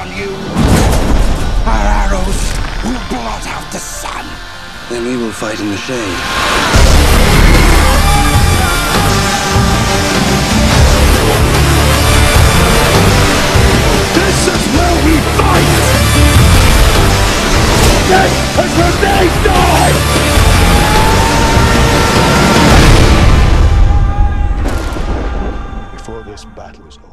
upon you. Our arrows will blot out the sun. Then we will fight in the shade. This is where we fight! This is where they die! Before this battle is over,